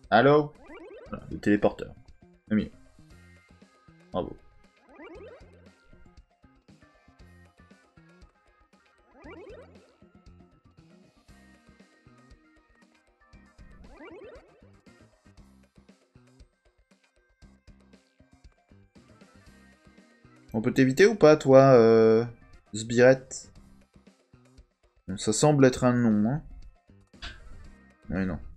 Allô? Voilà, le téléporteur. C'est mieux. Bravo. On peut t'éviter ou pas, toi, Sbirette? Ça semble être un nom, hein. Oui, non.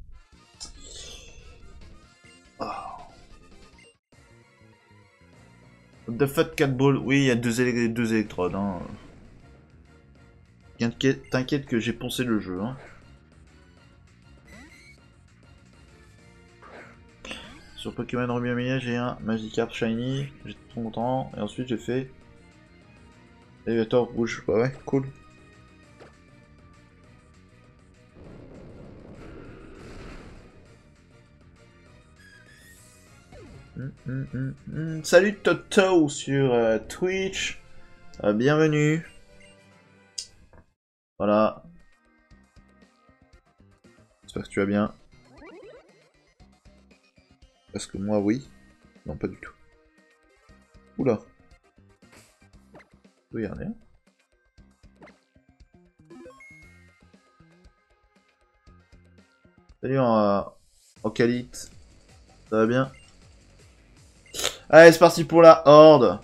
What the fuck, Cat Ball? Oui, il y a deux électrodes, hein. T'inquiète que j'ai poncé le jeu, hein. Sur Pokémon Ruby Amiga, j'ai un Magikarp Shiny, j'étais trop content, et ensuite j'ai fait Elevator rouge. Bah ouais, cool. Salut Toto sur Twitch, bienvenue. Voilà. J'espère que tu vas bien. Parce que moi, oui. Non, pas du tout. Oula. Oui, y'a rien. Salut en Calite. Ça va bien? Allez, c'est parti pour la horde.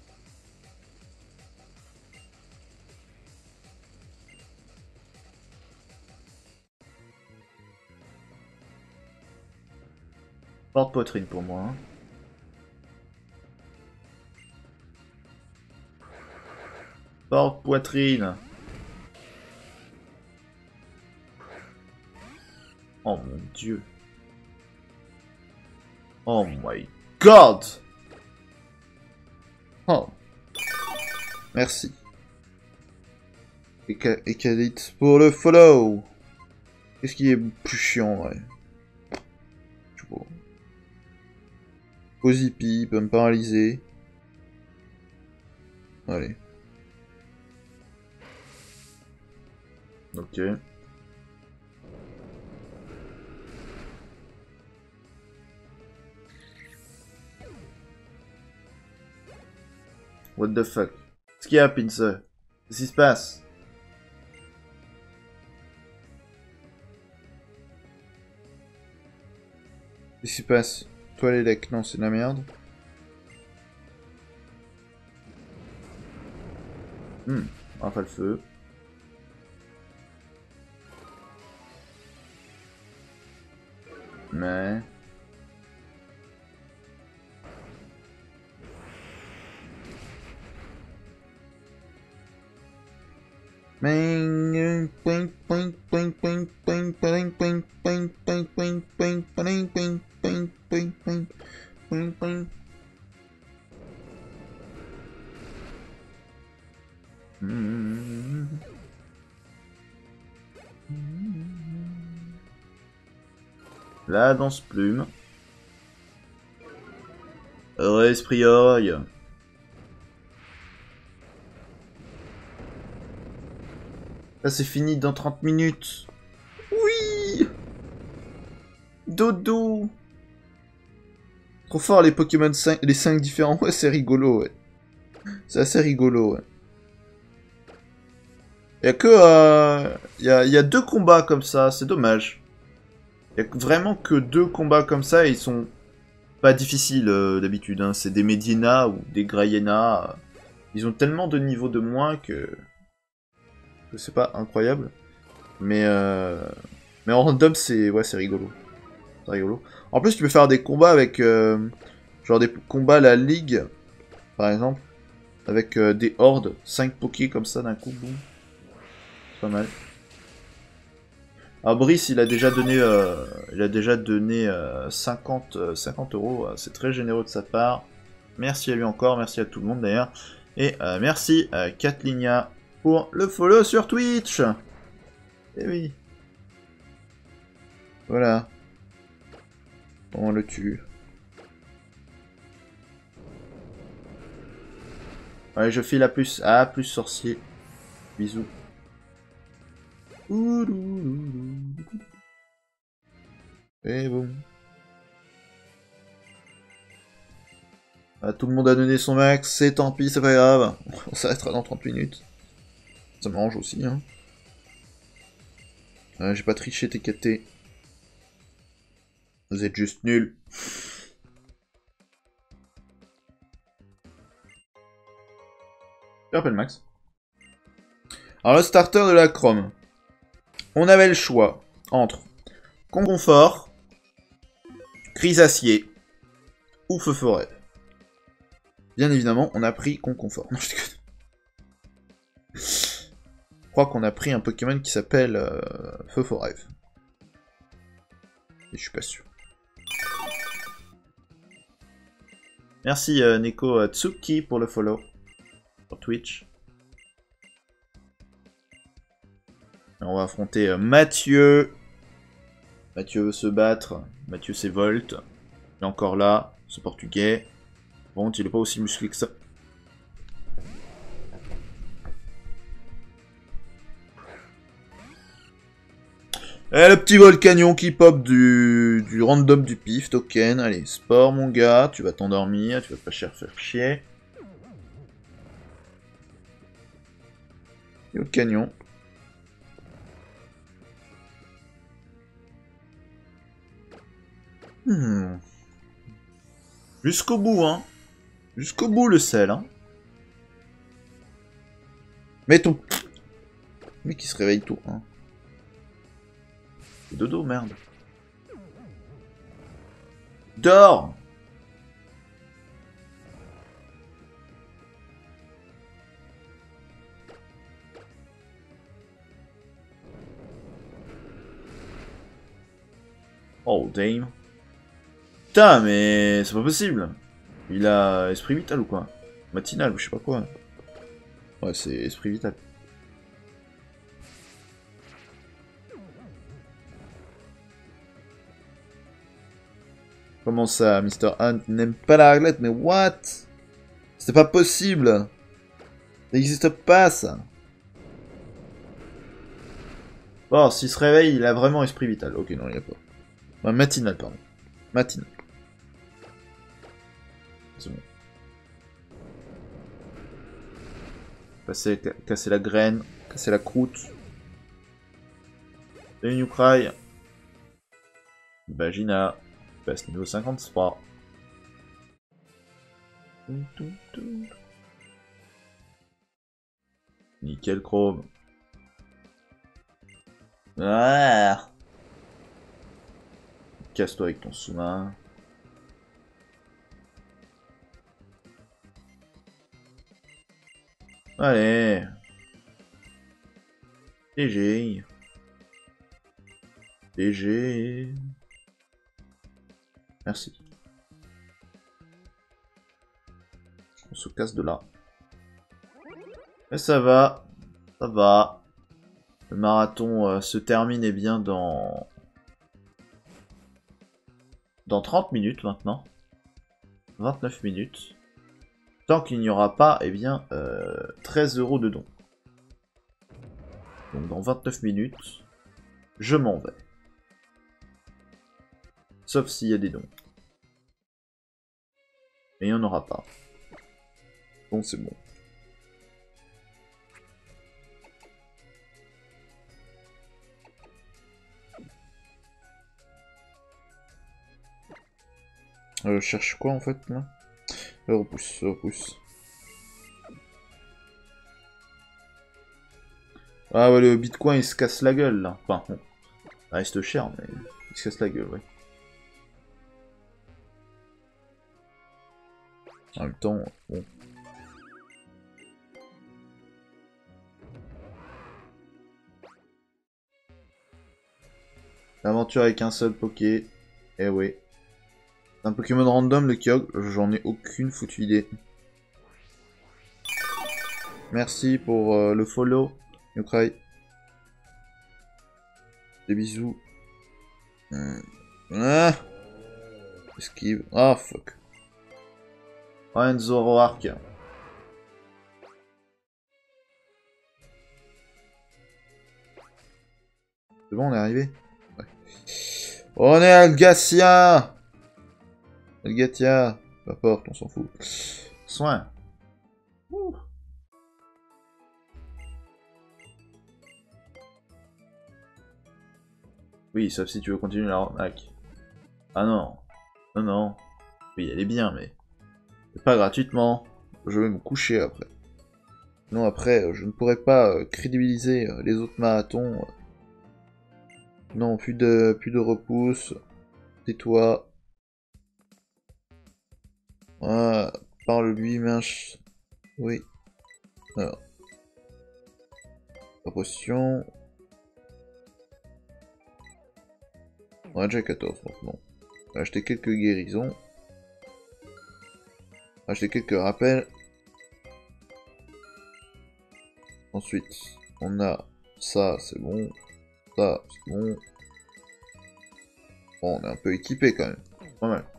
Porte-poitrine pour moi. Hein. Porte-poitrine. Oh mon dieu. Oh my god. Oh. Merci. Et Calite pour le follow. Qu'est-ce qui est plus chiant, ouais. Je sais pas. Pozipi, peut me paralyser. Allez. Ok. What the fuck? Qu'est-ce qu'il y a, Pince? Qu'est-ce qui se passe? Qu'est-ce qui se passe? Toi les lecs, non, c'est de la merde. Enfin le feu. Mais... La danse plume. Esprit oeil. Là c'est fini dans 30 minutes. Oui. Dodo. Trop fort les Pokémon 5, les 5 différents, ouais c'est rigolo ouais. C'est assez rigolo ouais. Y'a que... y a deux combats comme ça, c'est dommage. Y'a vraiment que deux combats comme ça et ils sont pas difficiles d'habitude. Hein. C'est des Medina ou des Grayena. Ils ont tellement de niveaux de moins que c'est pas incroyable. Mais en random c'est ouais c'est rigolo. C'est rigolo. En plus tu peux faire des combats avec genre des combats à la ligue par exemple avec des hordes, 5 pokés comme ça d'un coup boum. C'est pas mal. Alors Brice il a déjà donné 50 euros, c'est très généreux de sa part. Merci à lui encore, merci à tout le monde d'ailleurs. Et merci à Catlinia pour le follow sur Twitch. Eh oui. Voilà. On le tue. Ouais, je file à plus. Ah, plus sorcier. Bisous. Et bon. Ah, tout le monde a donné son max, c'est tant pis, c'est pas grave. On s'arrêtera dans 30 minutes. Ça m'arrange aussi, hein. J'ai pas triché TKT. Vous êtes juste nuls. Je rappelle Max. Alors le starter de la Chrome. On avait le choix entre Confort, Crise Acier ou Feu Forêt. Bien évidemment, on a pris Confort. Non, je déconne. Je crois qu'on a pris un Pokémon qui s'appelle Feu Forêt. Et je suis pas sûr. Merci Neko Tsuki pour le follow sur Twitch. Et on va affronter Mathieu. Mathieu veut se battre. Mathieu c'est Volt. Il est encore là, ce portugais. Bon, il est pas aussi musclé que ça. Et le petit Volcanion qui pop du random du pif, token. Allez, sport mon gars, tu vas t'endormir, tu vas pas faire chier. Et Volcanion. Jusqu'au bout, hein. Jusqu'au bout le sel, hein. Mais ton... Mais qui se réveille tout, hein. Dodo, merde. Dors! Oh, damn. Putain, mais c'est pas possible. Il a esprit vital ou quoi? Matinal ou je sais pas quoi. Ouais, c'est esprit vital. Comment ça, Mr. Hunt n'aime pas la réglette? Mais what? C'est pas possible. Ça n'existe pas, ça. Bon, s'il se réveille, il a vraiment esprit vital. Ok, non, il a pas. Ouais, matinal, pardon. Matinal. C'est bon. Casser la graine, casser la croûte. Et New Cry. Vagina. Passe niveau 53. Nickel chrome. Ah. Casse-toi avec ton sous-main. Allez. DG. DG. Merci. On se casse de là. Mais ça va. Ça va. Le marathon se termine eh bien dans 30 minutes maintenant. 29 minutes. Tant qu'il n'y aura pas, eh bien, 13 € de dons. Donc dans 29 minutes, je m'en vais. Sauf s'il y a des dons. Et il n'y en aura pas. Bon, c'est bon. Je cherche quoi en fait là? Repousse, repousse. Ah ouais, le bitcoin il se casse la gueule là. Enfin, bon, ça reste cher, mais il se casse la gueule, ouais. En même temps, bon. L'aventure avec un seul Poké. Eh oui. Un Pokémon random, le Kyogre, j'en ai aucune foutue idée. Merci pour le follow, Yokrai. Des bisous. Ah, esquive. Ah, fuck. Ryan Zoroark. C'est bon, on est arrivé? Ouais. On est Algacia! Algatia! Peu importe, on s'en fout. Soin. Oui, sauf si tu veux continuer la arnaque. Ah non. Non, non. Oui, elle est bien, mais... c'est pas gratuitement. Je vais me coucher après. Non, après, je ne pourrais pas crédibiliser les autres marathons. Non, plus de repousse. Tais-toi. Ah, parle-lui, mince. Oui. Alors. La potion. On a déjà 14, donc bon. On va acheter quelques guérisons. On va acheter quelques rappels. Ensuite, on a ça, c'est bon. Ça, c'est bon. Bon, on est un peu équipé quand même. Pas mal.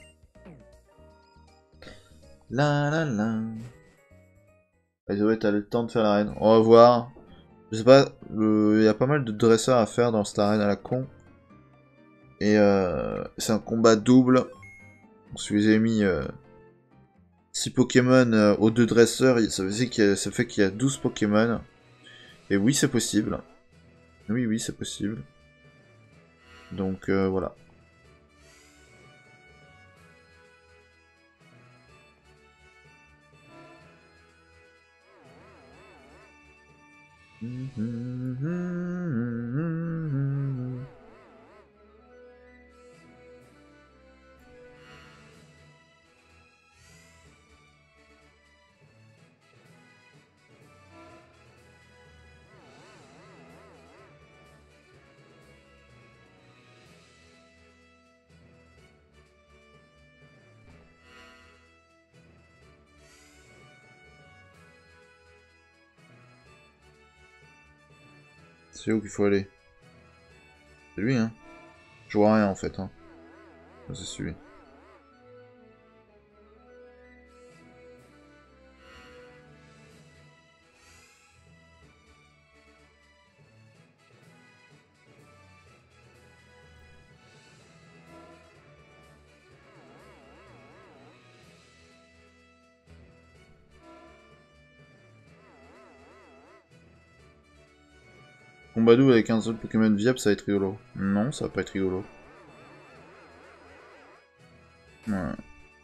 La la la. Zoé, t'as le temps de faire l'arène. On va voir. Je sais pas, il y a pas mal de dresseurs à faire dans cette arène à la con. Et c'est un combat double. Donc, si vous avez mis 6 Pokémon aux 2 dresseurs, ça fait qu'il y a 12 Pokémon. Et oui, c'est possible. Oui, oui, c'est possible. Donc voilà. C'est où qu'il faut aller? C'est lui, hein? Je vois rien en fait, hein. C'est celui. Combat double avec un seul Pokémon viable, ça va être rigolo. Non, ça va pas être rigolo. Ouais.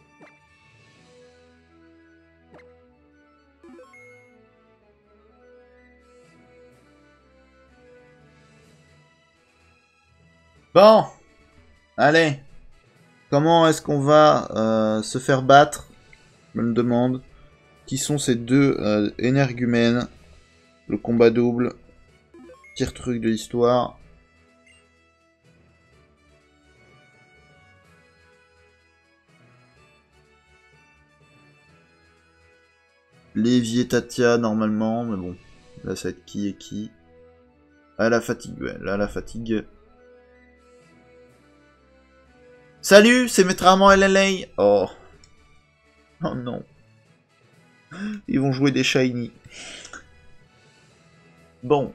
Bon, allez. Comment est-ce qu'on va se faire battre? Je me le demande. Qui sont ces deux énergumènes? Le combat double. Pire truc de l'histoire. Lévi et Tatia normalement, mais bon. Là ça va être qui et qui. Ah la fatigue, ouais, là la fatigue. Salut, c'est Maître Armand LLA. Oh. Oh non. Ils vont jouer des shiny. Bon.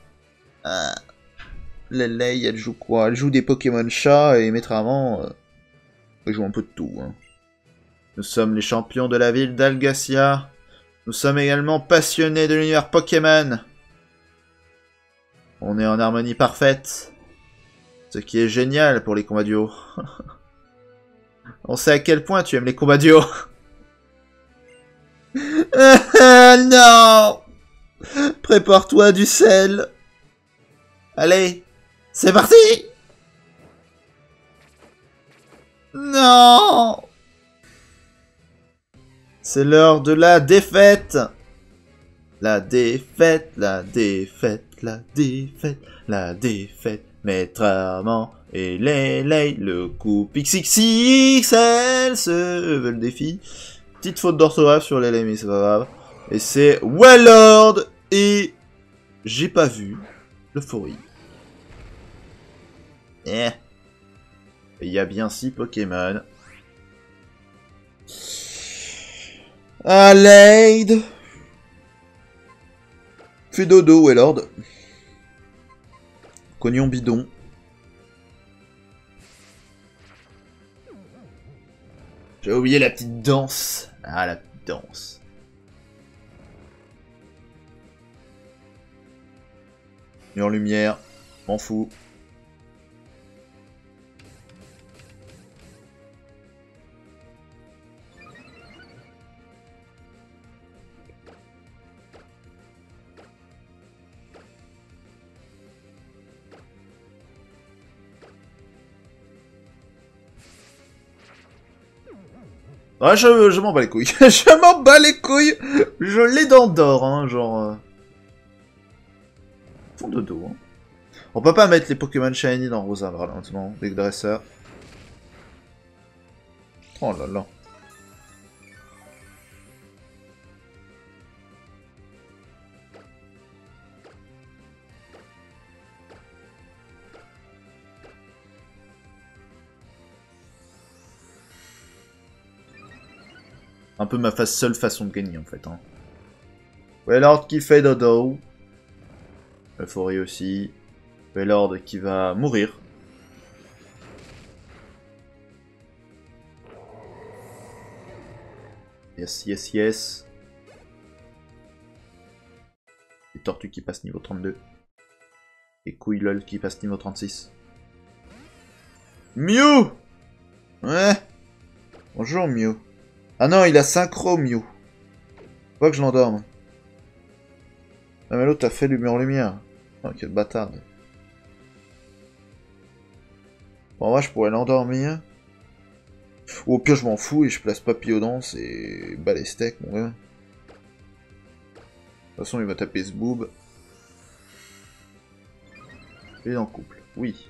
LLA, elle joue quoi? Elle joue des Pokémon chats et Maître Armand... elle joue un peu de tout. Hein. Nous sommes les champions de la ville d'Algacia. Nous sommes également passionnés de l'univers Pokémon. On est en harmonie parfaite. Ce qui est génial pour les combats duo. On sait à quel point tu aimes les combats duo. Non. Prépare-toi du sel. Allez, c'est parti. Non. C'est l'heure de la défaite. La défaite, la défaite, la défaite, la défaite. Maître Armand et Lélay, le coup XXXL se veut le défi. Petite faute d'orthographe sur Lélay, mais c'est pas grave. Et c'est Wellord et j'ai pas vu l'euphorie. Eh. Il y a bien 6 Pokémon. À l'aide. Fais dodo, Wellord. Cognon bidon. J'ai oublié la petite danse. Ah, la petite danse. Mur lumière. M'en fous. Ouais, je m'en bats les couilles. Je m'en bats les couilles. Je l'ai dans d'or, hein, genre... Fond de dos, hein. On peut pas mettre les Pokémon Shiny dans Rosavra, là, maintenant, des dresseurs. Oh là là. Un peu ma seule façon de gagner, en fait, hein. Wailord qui fait dodo. Euphorie aussi. Wailord qui va mourir. Yes, yes, yes. Les tortues qui passent niveau 32. Et couilles lol qui passent niveau 36. Mew! Ouais. Bonjour Mew. Ah non, il a synchro Mew. Faut pas que je l'endorme. Ah mais l'autre t'as fait lumière. Oh quel bâtard. Bon moi je pourrais l'endormir. Ou au pire je m'en fous et je place Papillodance et bas les steaks mon gars. De toute façon il va taper ce boob. Il est en couple, oui.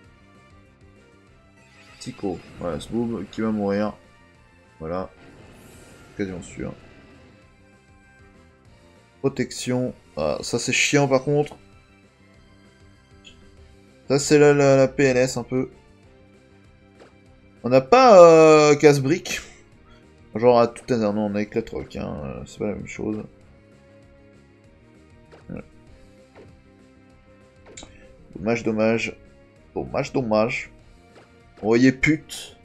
Psycho, voilà ce boob qui va mourir. Voilà. Occasion sûre. Protection. Ah, ça c'est chiant par contre. Ça c'est la PLS un peu. On n'a pas casse-brique. Genre à tout hasard, non on a éclate rock, hein. C'est pas la même chose. Ouais. Dommage, dommage. Dommage, dommage. Envoyez pute.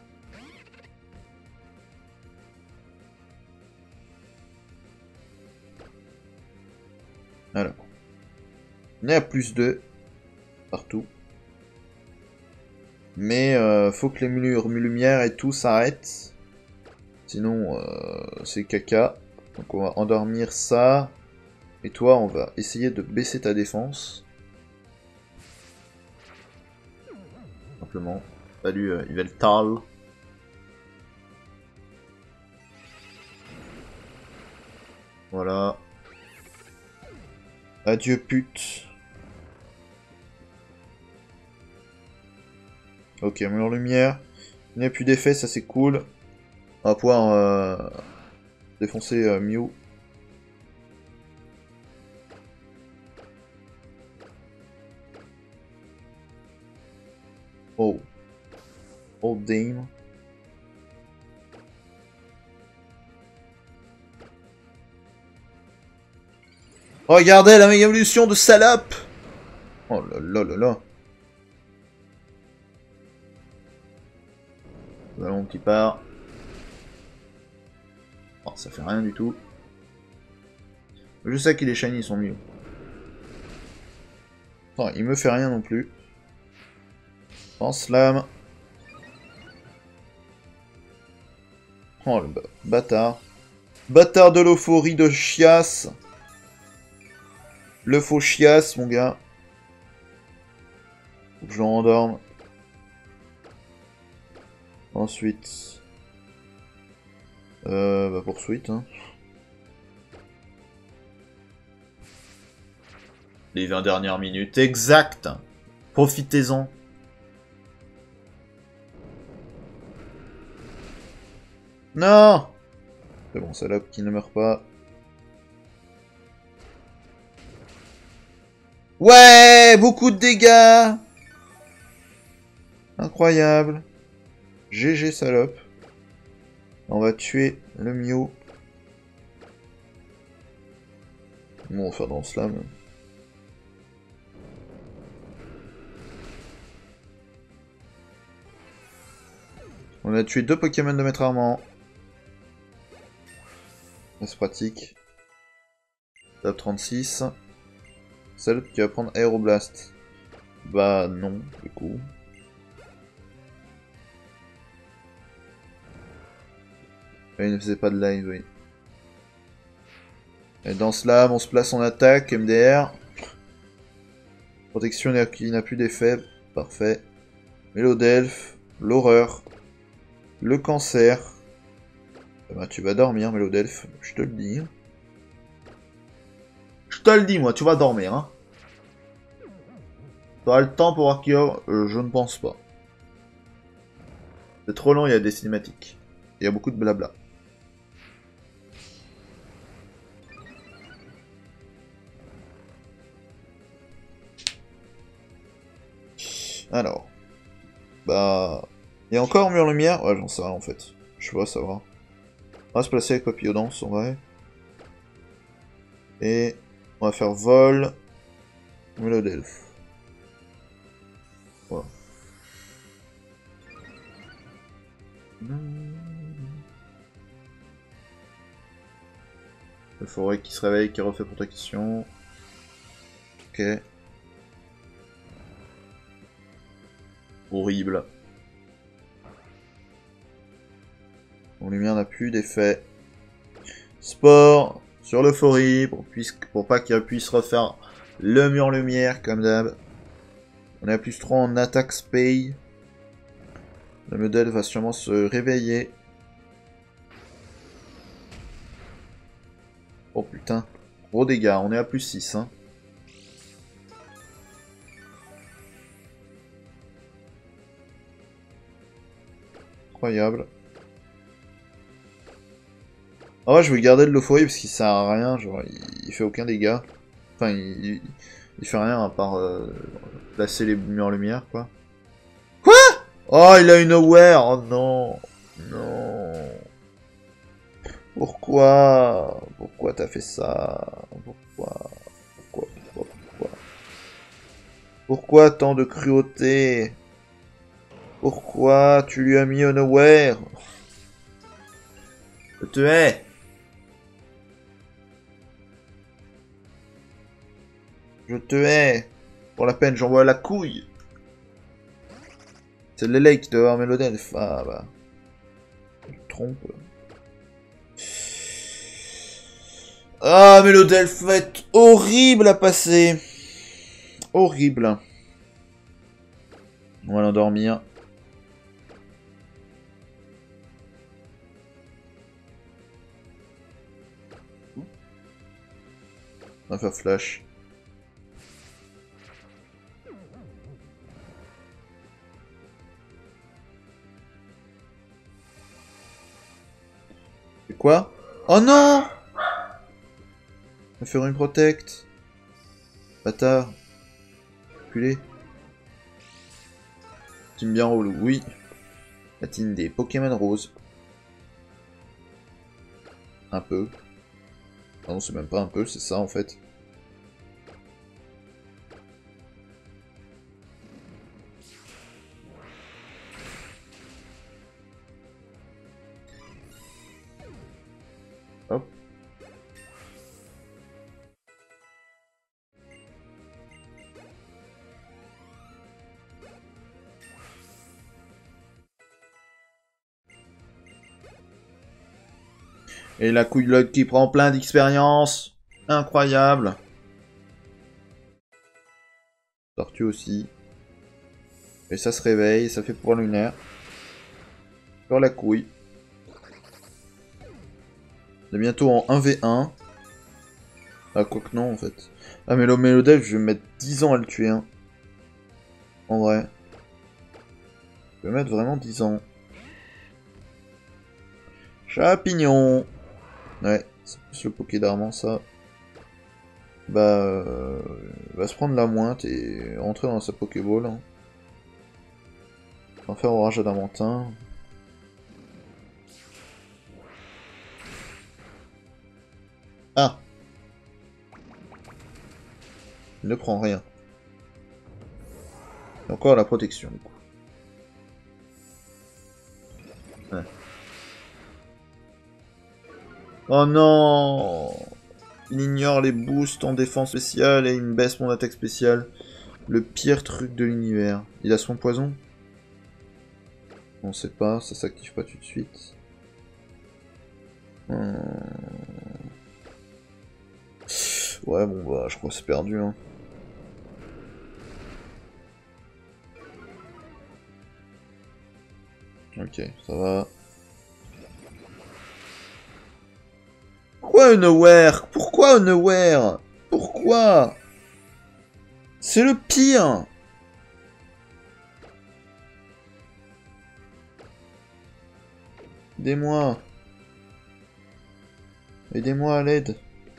Alors. On est à plus 2. Partout. Mais faut que les murs lumière et tout s'arrêtent. Sinon, c'est caca. Donc on va endormir ça. Et toi, on va essayer de baisser ta défense. Simplement. Salut Yveltal. Voilà. Adieu pute. Ok, mur lumière. Il n'y a plus d'effet, ça c'est cool. On va pouvoir défoncer Mew. Oh. Oh damn. Regardez la méga évolution de salope. Oh là là là là. Ballon qui part. Oh, ça fait rien du tout. Je sais qu'il est shiny, ils sont mieux. Non, il me fait rien non plus. En slam. Oh le bâtard. Bâtard de l'euphorie de chiasse. Le faux chiasse, mon gars. Faut que je l'endorme. Ensuite. Bah poursuite, hein. Les 20 dernières minutes, exact. Profitez-en. Non. C'est bon, salope qui ne meurt pas. Ouais, beaucoup de dégâts. Incroyable. GG salope. On va tuer le Mew. Bon, on va faire dans slam. On a tué 2 Pokémon de maître armant. C'est pratique. Top 36. Celle qui va prendre Aéroblast. Bah non, du coup. Il ne faisait pas de live, oui. Et dans ce lab, on se place en attaque, MDR. Protection qui n'a plus d'effet, parfait. Mélodelphe, l'horreur, le cancer. Eh ben, tu vas dormir, Mélodelphe, je te le dis. Je te le dis, moi, tu vas dormir, hein. Tu auras le temps pour Archeor, je ne pense pas. C'est trop long, il y a des cinématiques. Il y a beaucoup de blabla. Alors. Bah... Il y a encore mur lumière? Ouais, j'en sais rien en fait. Je sais pas, ça va. On va se placer avec Papillodance en vrai. Et... On va faire vol... Mélodelphe. Voilà. Le forêt qui se réveille, qui refait protection. Ok. Horrible. Bon, lumière n'a plus d'effet. Sport sur l'euphorie pour pas qu'il puisse refaire le mur lumière comme d'hab. On est à plus 3 en attaque spay. Le modèle va sûrement se réveiller. Oh putain, gros dégâts, on est à plus 6. Hein. Incroyable. Ah ouais, je vais garder de l'euphorie parce qu'il sert à rien, genre il fait aucun dégât. Enfin, il fait rien à part placer les murs en lumière, quoi. Quoi? Oh, il a une aware. Oh non. Non. Pourquoi? Pourquoi t'as fait ça? Pourquoi? Pourquoi tant de cruauté? Pourquoi tu lui as mis un aware? Je te hais. Je te hais. Pour la peine, j'envoie la couille. C'est l'élève qui doit avoir Mélodelphe. Ah bah. Je me trompe. Ah, Mélodelphe va être horrible à passer. Horrible. On va l'endormir. On va faire flash. C'est quoi? Oh non! On va faire une protect. Bâtard. Culé. Team bien relou, oui. La team des Pokémon roses. Un peu. Non, c'est même pas un peu, c'est ça en fait. Hop. Et la couillotte qui prend plein d'expérience. Incroyable. Tortue aussi. Et ça se réveille, ça fait pouvoir lunaire. Sur la couille. On est bientôt en 1v1. Ah, quoique non, en fait. Ah, mais le Mélodelphe, je vais mettre 10 ans à le tuer, hein. En vrai. Je vais mettre vraiment 10 ans. Champignon. Ouais, c'est plus le Poké d'Armand, ça. Bah, il va se prendre la mointe et rentrer dans sa Pokéball. Hein. En faire orage adamantin. Ah! Il ne prend rien. Et encore la protection, du coup. Ouais. Oh non! Il ignore les boosts en défense spéciale et il me baisse mon attaque spéciale. Le pire truc de l'univers. Il a son poison? On sait pas, ça s'active pas tout de suite. Ouais, bon bah, je crois que c'est perdu, hein. Ok, ça va. Pourquoi Unaware? Pourquoi Unaware? Pourquoi? C'est le pire! Aidez-moi. Aidez-moi à l'aide.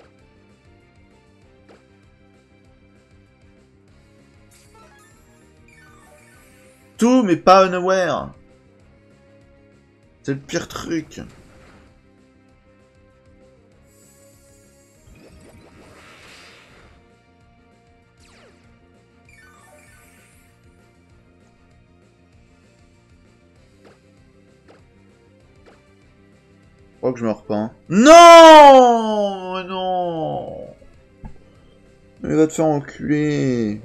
Tout, mais pas Unaware. C'est le pire truc. Je crois que je meurs pas. Hein. Non! Non! Mais va te faire enculer.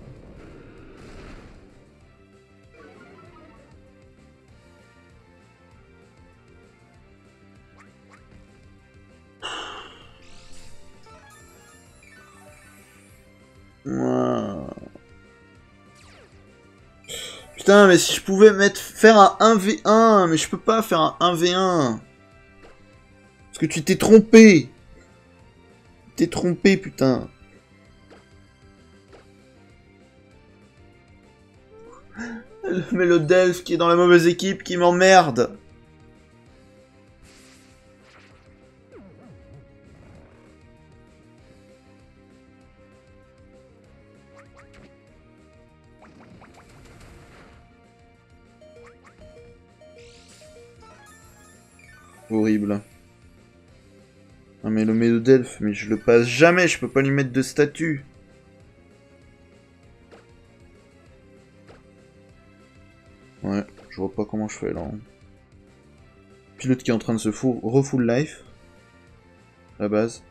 Putain, mais si je pouvais faire un 1v1, mais je peux pas faire un 1v1. Parce que tu t'es trompé. T'es trompé, putain. Mais le Delph qui est dans la mauvaise équipe qui m'emmerde. Horrible. Non mais le Mélodelph, mais je le passe jamais, je peux pas lui mettre de statut. Ouais, je vois pas comment je fais là. Pilote qui est en train de se refull life. À la base.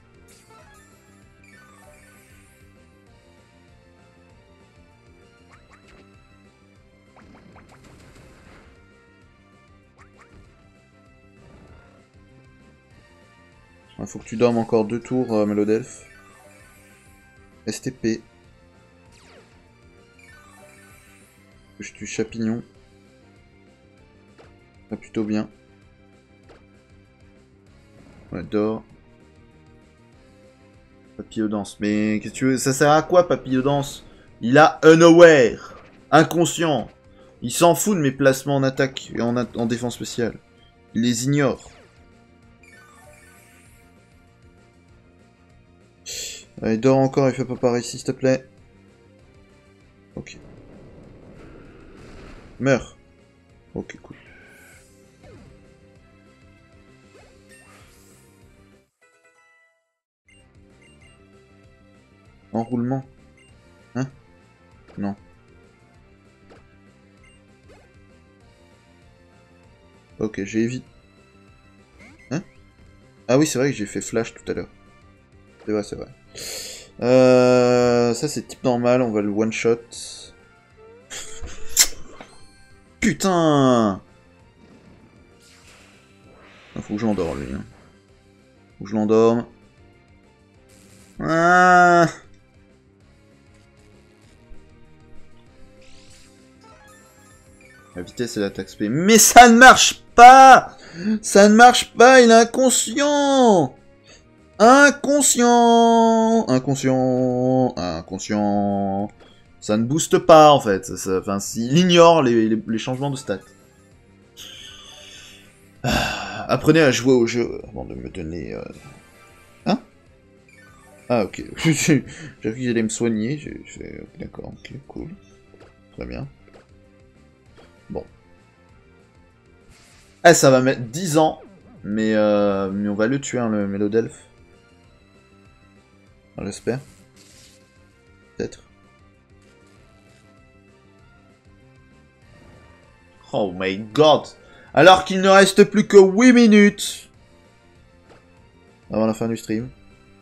Il faut que tu dormes encore 2 tours, Mélodelph. STP. Je tue Chapignon. Ça plutôt bien. Ouais, dors. Papillodance. Mais qu'est-ce que tu veux? Ça sert à quoi, Papillodance? Il a Unaware. Inconscient. Il s'en fout de mes placements en attaque et en défense spéciale. Il les ignore. Allez, dors encore et fais pas pareil, s'il te plaît. Ok. Meurs. Ok, cool. Enroulement. Hein? Non. Ok, j'ai évité. Hein? Ah oui, c'est vrai que j'ai fait flash tout à l'heure. C'est vrai, c'est vrai. Ça c'est type normal, on va le one shot. Putain! Faut que je l'endorme lui. Hein. Faut que je l'endorme. Ah! La vitesse et l'attaque spé. Mais ça ne marche pas! Ça ne marche pas, il est inconscient! Inconscient! Inconscient! Inconscient! Ça ne booste pas en fait. Enfin, il ignore les changements de stats. Apprenez à jouer au jeu avant de me donner... Hein? Ah ok. J'ai cru qu'ils allaient me soigner. D'accord, ok, cool. Très bien. Bon. Ah, ça va mettre 10 ans. Mais on va le tuer, hein, le Mélodelph. Enfin, j'espère. Peut-être. Oh my god! Alors qu'il ne reste plus que 8 minutes avant la fin du stream.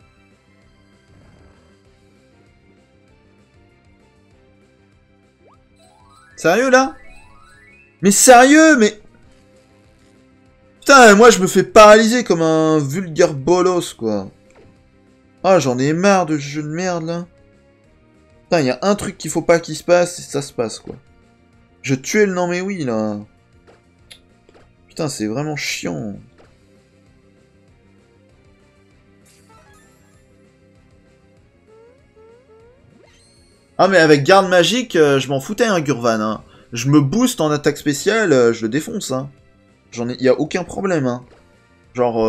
Sérieux là? Mais sérieux, mais... Putain, moi je me fais paralyser comme un vulgaire bolos, quoi. Ah, j'en ai marre de ce jeu de merde, là. Putain, y a un truc qu'il faut pas qu'il se passe, et ça se passe, quoi. Je tuais le non mais oui, là. Putain, c'est vraiment chiant. Ah, mais avec garde magique, je m'en foutais, hein, Gurvan, hein. Je me booste en attaque spéciale, je le défonce, hein. Y a aucun problème, hein. Genre,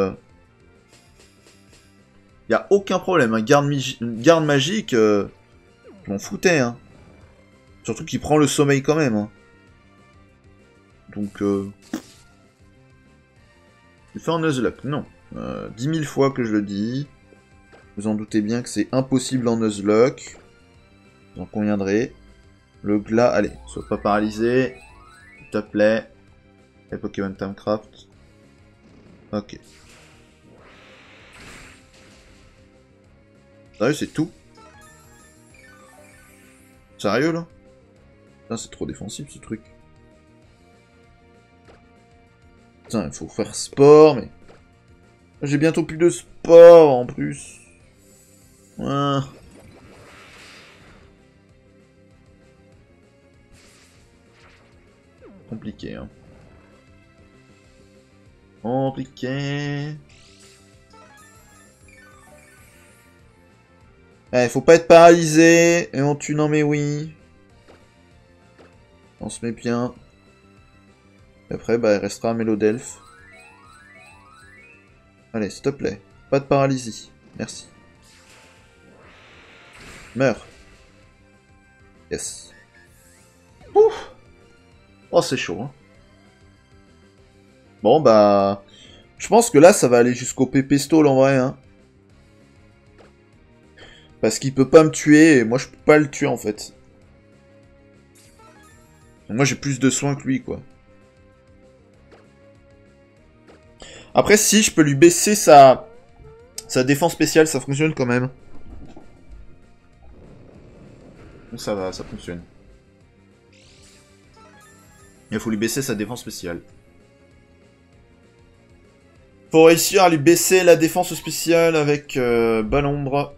y a aucun problème, hein. Garde magique, je m'en foutais, hein. Surtout qu'il prend le sommeil quand même, hein. Donc, il fait en Nuzlocke, non. 10 000 fois que je le dis. Vous en doutez bien que c'est impossible en Nuzlocke. Vous en conviendrez. Le glas, allez, sois pas paralysé. S'il te plaît. Et Pokémon Timecraft. Ok. Sérieux, c'est tout? Sérieux, là? Putain, c'est trop défensif, ce truc. Putain, il faut faire sport, mais... J'ai bientôt plus de sport, en plus. Ouais. Compliqué, hein. Compliqué. Eh, faut pas être paralysé. Et on tue, non mais oui. On se met bien. Et après, bah, il restera un Mélodelph. Allez, s'il te plaît. Pas de paralysie. Merci. Meurs. Yes. Ouf. Oh, c'est chaud, hein. Bon, bah... Je pense que là, ça va aller jusqu'au Pépestole, en vrai, hein. Parce qu'il peut pas me tuer, et moi, je peux pas le tuer, en fait. Donc, moi, j'ai plus de soins que lui, quoi. Après, si, je peux lui baisser sa défense spéciale, ça fonctionne quand même. Donc ça va, ça fonctionne. Il faut lui baisser sa défense spéciale. Faut réussir à lui baisser la défense spéciale avec Balombre.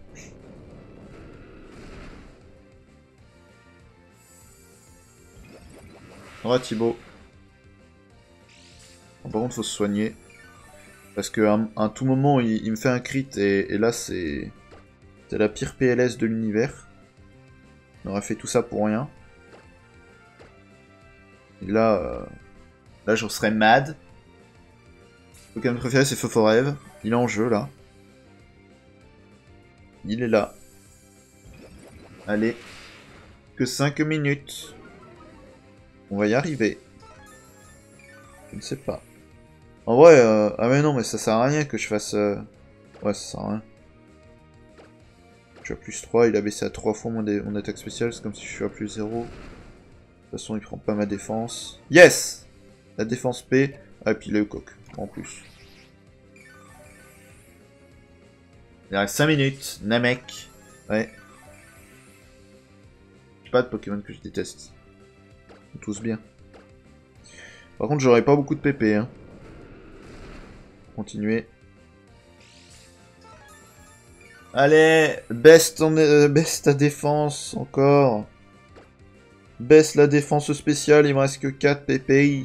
Ouais, Thibaut. Bon, par contre, faut se soigner. Parce que à tout moment, il me fait un crit et là, c'est la pire PLS de l'univers. On aurait fait tout ça pour rien. Et là, là, je serais mad. Le Pokémon préféré, c'est Feu-Forêve. Il est en jeu, là. Il est là. Allez. Que 5 minutes. On va y arriver. Je ne sais pas. En vrai, ah mais non, mais ça sert à rien que je fasse... Ouais, ça sert à rien. Je suis à plus 3, il a baissé à 3 fois mon attaque spéciale, c'est comme si je suis à plus 0. De toute façon, il prend pas ma défense. Yes! La défense P. Ah, et puis il est au coq, en plus. Il reste 5 minutes, Namek. Ouais. Pas de Pokémon que je déteste. Ils sont tous bien. Par contre, j'aurais pas beaucoup de PP, hein. Continuer. Allez, baisse ta défense encore. Baisse la défense spéciale, il me reste que 4 PPI.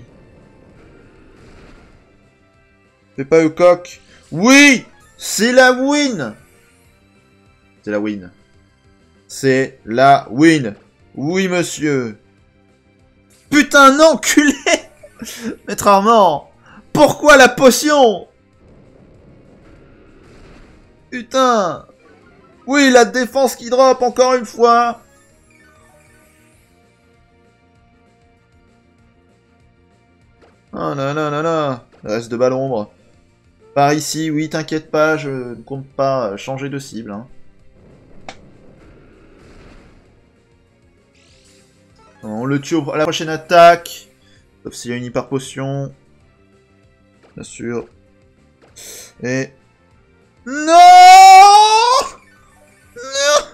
Fais pas le coq. Oui, c'est la win. C'est la win. C'est la win. Oui, monsieur. Putain, non, culé. Maître Armand. Pourquoi la potion? Putain. Oui, la défense qui drop encore une fois. Oh là là là là. Le reste de Balombre. Par ici, oui, t'inquiète pas, je ne compte pas changer de cible. Hein. On le tue à la prochaine attaque. Sauf s'il y a une hyper potion. bien sûr. Et... Non! Non!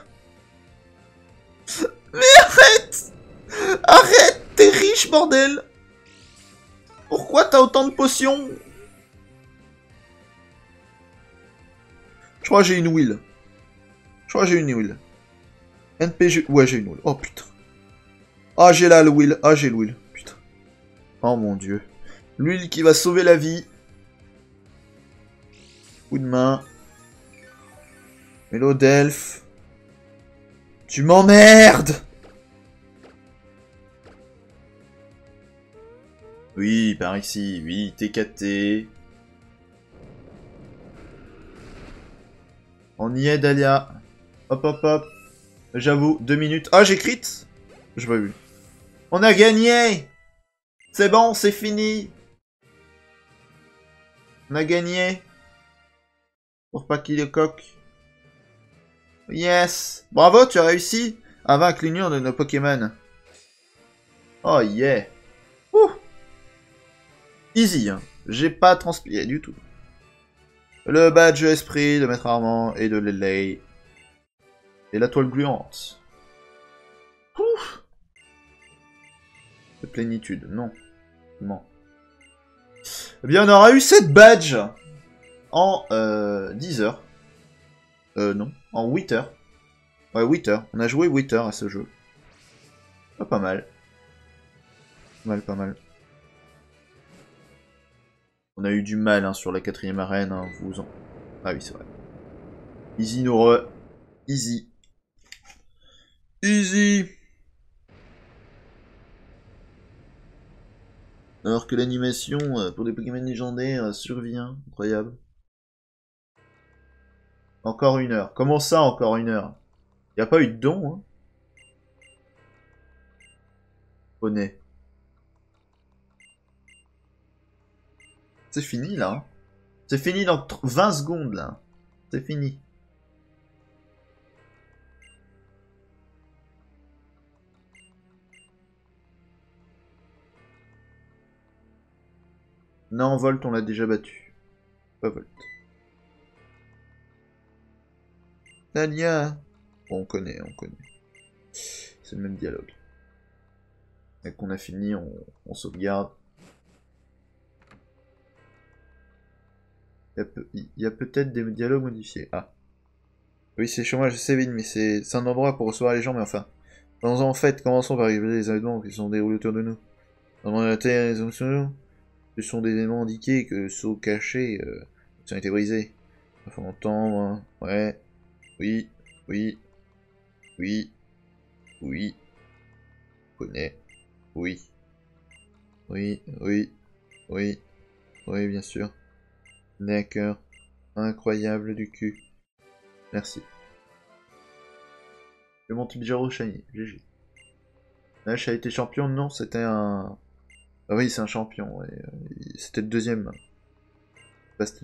Mais arrête! Arrête! T'es riche, bordel! Pourquoi t'as autant de potions? Je crois que j'ai une will. Je crois que j'ai une will. NPG... Ouais, j'ai une will. Oh, putain. Ah, j'ai là le will. Ah, j'ai le will. Putain. Oh, mon dieu. L'huile qui va sauver la vie. Coup de main. Mélo d'elfe. Tu m'emmerdes! Oui, par ici. Oui, TKT. On y est, Dahlia. Hop, hop, hop. J'avoue, 2 minutes. Ah, j'ai crit! J'ai pas vu. On a gagné! C'est bon, c'est fini! On a gagné! Pour pas qu'il est coq. Yes! Bravo, tu as réussi à vaincre l'union de nos Pokémon. Oh yeah! Ouh! Easy, hein. J'ai pas transpiré du tout. Le badge esprit de Maître Armand et de Lele. Et la toile gluante. Ouf! De plénitude, non. Non. Eh bien, on aura eu 7 badges en 10 heures. Non, en 8 heures. Ouais, 8 heures. On a joué 8 heures à ce jeu. Pas mal. Pas mal, pas mal. On a eu du mal hein, sur la 4ème arène, hein, vous en... Ah oui, c'est vrai. Easy, Nore. Easy. Easy. Alors que l'animation pour des Pokémon légendaires survient. Incroyable. Encore 1 heure. Comment ça, encore 1 heure? Y a pas eu de don, hein? Poney. C'est fini, là. Hein. C'est fini dans 20 secondes, là. C'est fini. Non, Volt, on l'a déjà battu. Pas Volt. Dahlia. Bon, on connaît. C'est le même dialogue. Dès qu'on a fini, on sauvegarde. Il y a peut-être des dialogues modifiés. Ah. Oui, c'est chômage Séville, mais c'est un endroit pour recevoir les gens, mais enfin. En fait, commençons par révéler les événements qui sont déroulés autour de nous. Dans la terre et les émotions, ce sont des éléments indiqués que sont cachés, qui ont été brisés. Il faut entendre, ouais, oui, oui, oui, oui, connais, oui, oui, oui, oui, oui, bien sûr. D'accord, incroyable du cul. Merci. Le Montebijaro Shiny, GG. Nash a été champion? Non, c'était un... Ah oui, c'est un champion, ouais. C'était le 2ème. Bastille.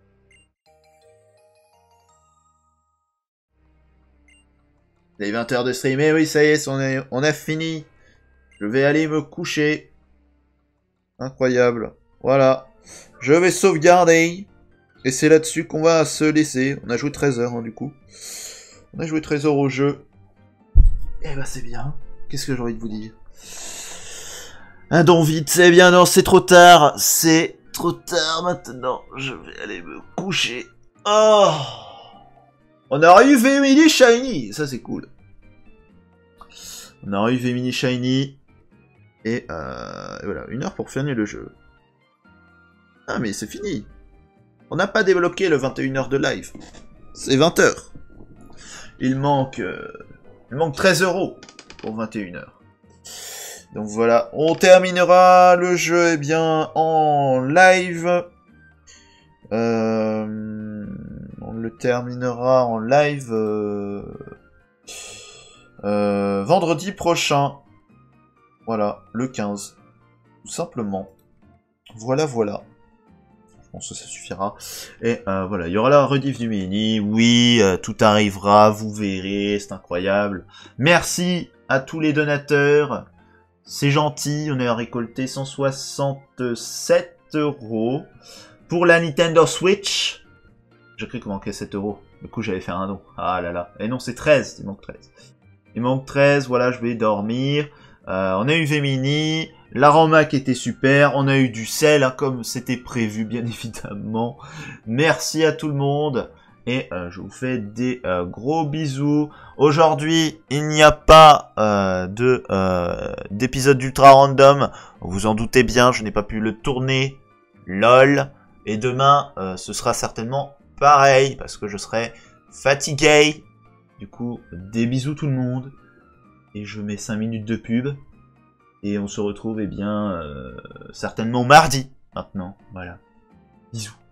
Les 20 heures de stream, et oui, ça y est, on a fini. Je vais aller me coucher. Incroyable. Voilà. Je vais sauvegarder. Et c'est là-dessus qu'on va se laisser. On a joué 13 heures, hein, du coup. On a joué 13 heures au jeu. Eh ben, c'est bien. Qu'est-ce que j'ai envie de vous dire? Un don vite, c'est bien, non, c'est trop tard. C'est trop tard maintenant. Je vais aller me coucher. Oh! On a eu Vemini Shiny. Ça, c'est cool. On a eu Vemini Shiny. Et voilà, 1 heure pour finir le jeu. Ah, mais c'est fini. On n'a pas débloqué le 21 heures de live. C'est 20 heures. Il manque 13 € pour 21 heures. Donc voilà, on terminera le jeu eh bien en live. On le terminera en live vendredi prochain. Voilà, le 15. Tout simplement. Voilà, voilà. Je pense que ça suffira. Et voilà, il y aura la rediff du mini. Oui, tout arrivera, vous verrez, c'est incroyable. Merci à tous les donateurs. C'est gentil, on a récolté 167 € pour la Nintendo Switch. J'ai cru qu'il manquait 7 €. Du coup, j'avais fait un don. Ah là là. Et non, c'est 13. Il manque 13. Il manque 13. Voilà, je vais dormir. On a eu V-Mini. L'aroma qui était super. On a eu du sel, hein, comme c'était prévu, bien évidemment. Merci à tout le monde. Et je vous fais des gros bisous. Aujourd'hui, il n'y a pas d'épisode d'Ultra Random. Vous vous en doutez bien, je n'ai pas pu le tourner. LOL. Et demain, ce sera certainement pareil, parce que je serai fatigué. Du coup, des bisous tout le monde. Et je mets 5 minutes de pub. Et on se retrouve, eh bien, certainement mardi, maintenant. Voilà. Bisous.